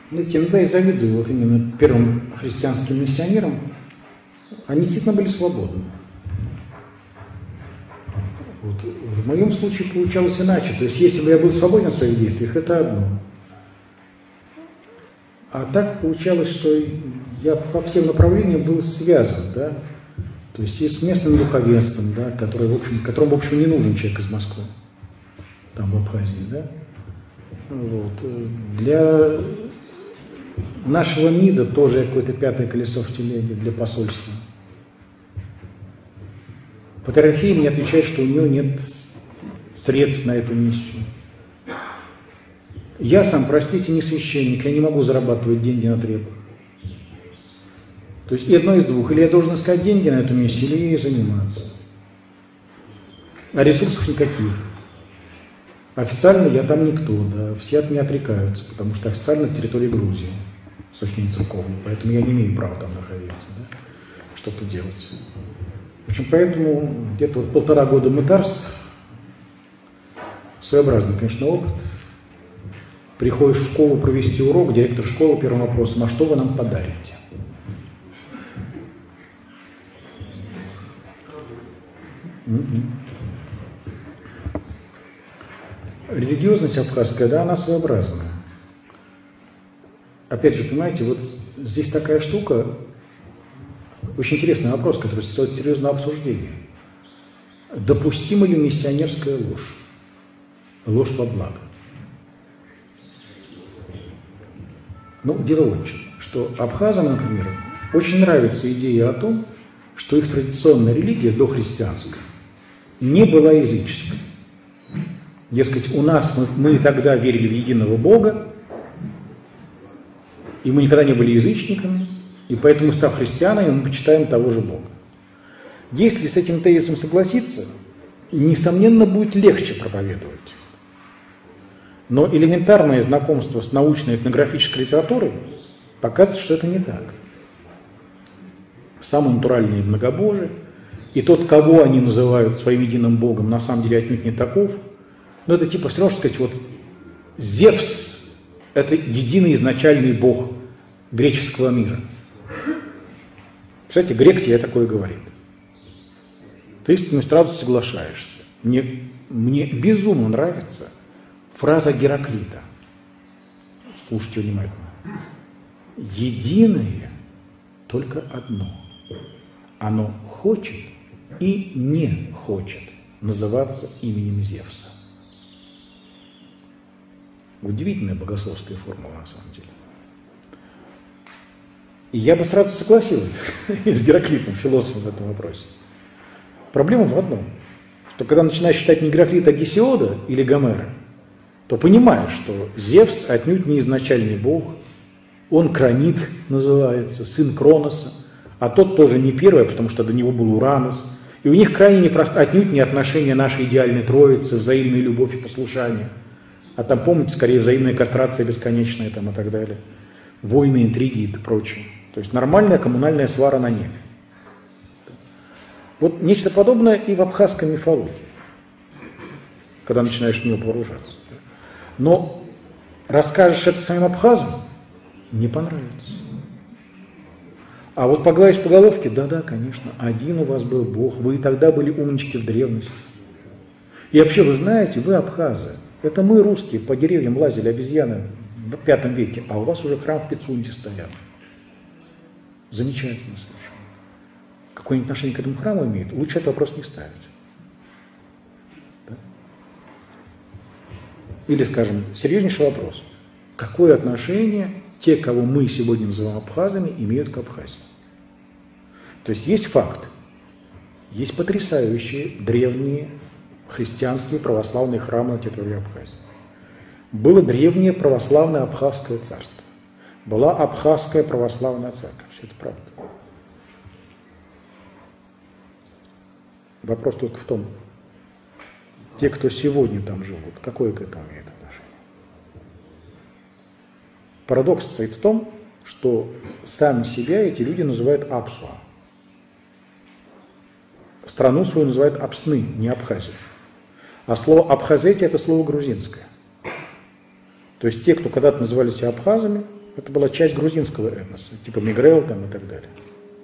Знаете, иногда я завидую вот именно первым христианским миссионерам. Они действительно были свободны. Вот. В моем случае получалось иначе. То есть, если бы я был свободен в своих действиях, это одно. А так получалось, что я по всем направлениям был связан, да? То есть и с местным духовенством, да, которому, в общем, не нужен человек из Москвы, там в Абхазии, да? Вот. Для нашего МИДа тоже какое-то пятое колесо в телеге для посольства. Патриархия мне отвечает, что у нее нет средств на эту миссию. Я сам, простите, не священник, я не могу зарабатывать деньги на требах. То есть и одно из двух. Или я должен искать деньги на эту миссию, или ей заниматься. А ресурсов никаких. Официально я там никто, да. Все от меня отрекаются, потому что официально территория Грузии, с очень церковной. Поэтому я не имею права там находиться, да, что-то делать. В общем, поэтому где-то вот 1,5 года мытарств, своеобразный, конечно, опыт. Приходишь в школу провести урок, директор школы первым вопросом: а что вы нам подарите? Религиозность абхазская, да, она своеобразная. Опять же, понимаете, вот здесь такая штука, очень интересный вопрос, который стоит серьезного обсуждения. Допустима ли миссионерская ложь? Ложь во благо. Ну, дело вот в чем, что абхазам, например, очень нравится идея о том, что их традиционная религия, дохристианская, не была языческой. Дескать, у нас мы тогда верили в единого Бога, и мы никогда не были язычниками, и поэтому, став христианами, мы почитаем того же Бога. Если с этим тезисом согласиться, несомненно, будет легче проповедовать. Но элементарное знакомство с научной этнографической литературой показывает, что это не так. Самый натуральный многобожие, и тот, кого они называют своим единым Богом, на самом деле отнюдь не таков. Но это типа все равно, что сказать, вот Зевс – это единый изначальный Бог греческого мира. Кстати, грек тебе такое говорит. Ты с ним сразу соглашаешься. Мне безумно нравится фраза Гераклита. Слушайте внимательно. Единое только одно. Оно хочет и не хочет называться именем Зевса. Удивительная богословская формула, на самом деле. И я бы сразу согласился с Гераклитом, философом в этом вопросе. Проблема в одном, что когда начинаешь читать не Гераклита, а Гесиода или Гомера, то понимаешь, что Зевс отнюдь не изначальный бог, он Кранит называется, сын Кроноса, а тот тоже не первый, потому что до него был Уранус. И у них крайне непросто, отнюдь не отношения нашей идеальной троицы, взаимная любовь и послушание. А там, помните, скорее взаимная кастрация бесконечная там, и так далее. Войны, интриги и прочее. То есть нормальная коммунальная свара на небе. Вот нечто подобное и в абхазской мифологии, когда начинаешь в нее погружаться. Но расскажешь это своим абхазам, не понравится. А вот погладишь по головке, да-да, конечно, один у вас был Бог, вы и тогда были умнички в древности. И вообще, вы знаете, вы абхазы. Это мы, русские, по деревьям лазили обезьяны в V веке, а у вас уже храм в Пицунде стоят. Замечательно совершенно. Какое-нибудь отношение к этому храму имеет? Лучше этот вопрос не ставить. Да? Или, скажем, серьезнейший вопрос. Какое отношение те, кого мы сегодня называем абхазами, имеют к Абхазии? То есть есть факт. Есть потрясающие древние христианские православные храмы на территории Абхазии. Было древнее православное Абхазское царство. Была Абхазская православная церковь. Все это правда. Вопрос только в том, те, кто сегодня там живут, какое к этому имеет отношение? Парадокс состоит в том, что сами себя эти люди называют Апсуа. Страну свою называют Апсны, не Абхазию. А слово Абхазетия – это слово грузинское. То есть те, кто когда-то называли себя абхазами, Это была часть грузинского этноса, типа Мигрел там и так далее.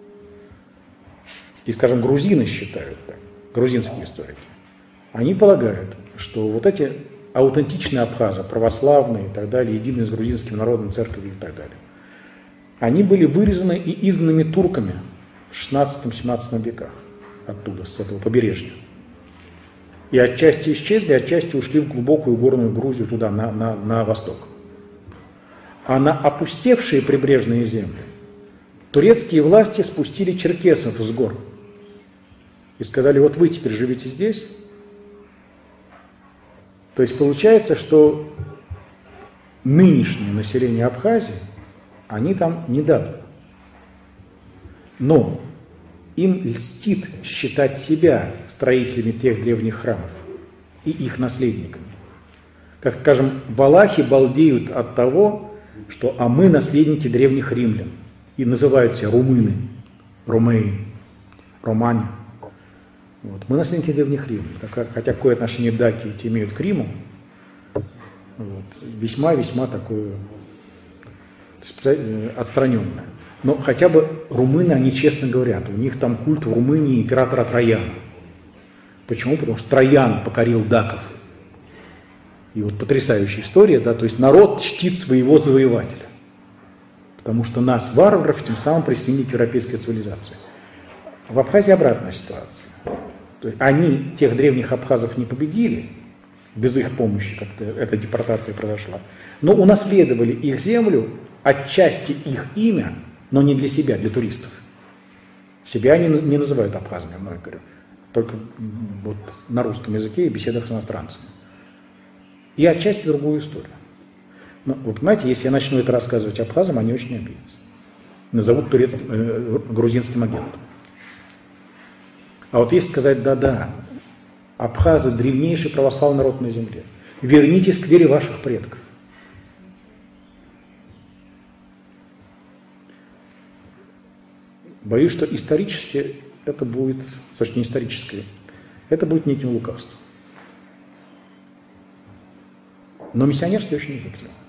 И, скажем, грузины считают так, грузинские историки. Они полагают, что вот эти аутентичные абхазы, православные и так далее, единые с грузинским народом, церковью и так далее, они были вырезаны и изгнаны турками в 16-17 веках оттуда, с этого побережья. И отчасти исчезли, отчасти ушли в глубокую горную Грузию, туда, на восток. А на опустевшие прибрежные земли турецкие власти спустили черкесов с гор и сказали: вот вы теперь живете здесь. То есть получается, что нынешнее население Абхазии, они там недавно. Но им льстит считать себя строителями тех древних храмов и их наследниками. Как, скажем, валахи балдеют от того, что «а мы наследники древних римлян» и называют себя румыны, ромейн, романе. Вот. Мы наследники древних римлян, хотя какое отношение даки эти имеют к Риму, вот, весьма-весьма такое отстраненное. Но хотя бы румыны, они честно говорят, у них там культ в Румынии императора Трояна. Почему? Потому что Троян покорил даков. И вот потрясающая история, да, то есть народ чтит своего завоевателя. Потому что нас, варваров, тем самым присоединили к европейской цивилизации. В Абхазии обратная ситуация. То есть они тех древних абхазов не победили, без их помощи как-то эта депортация произошла, но унаследовали их землю, отчасти их имя, но не для себя, для туристов. Себя они не называют абхазами, я много говорю, только вот на русском языке и беседах с иностранцами. И отчасти другую историю. Но вы понимаете, если я начну это рассказывать абхазам, они очень обидятся. Назовут грузинским агентом. А вот если сказать: да-да, абхазы – древнейший православный народ на земле, вернитесь к вере ваших предков. Боюсь, что исторически это будет, точнее не исторически, это будет неким лукавством. Но миссионерски очень эффективно.